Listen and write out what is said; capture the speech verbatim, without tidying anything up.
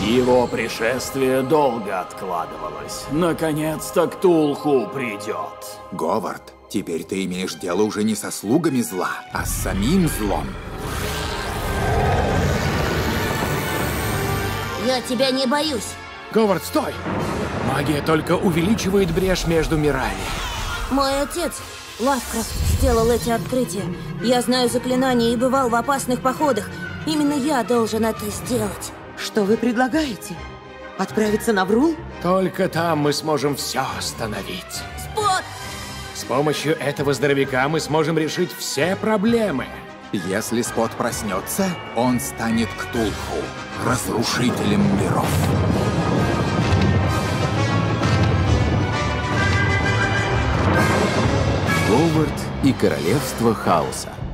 Его пришествие долго откладывалось. Наконец-то Ктулху придет. Говард, теперь ты имеешь дело уже не со слугами зла, а с самим злом. Я тебя не боюсь. Говард, стой! Магия только увеличивает брешь между мирами. Мой отец, Лавкрафт, сделал эти открытия. Я знаю заклинания и бывал в опасных походах. Именно я должен это сделать. Что вы предлагаете? Отправиться на Врул? Только там мы сможем все остановить. Спот! С помощью этого здоровяка мы сможем решить все проблемы. Если Спот проснется, он станет Ктулху, разрушителем миров. Говард и Королевство Хаоса.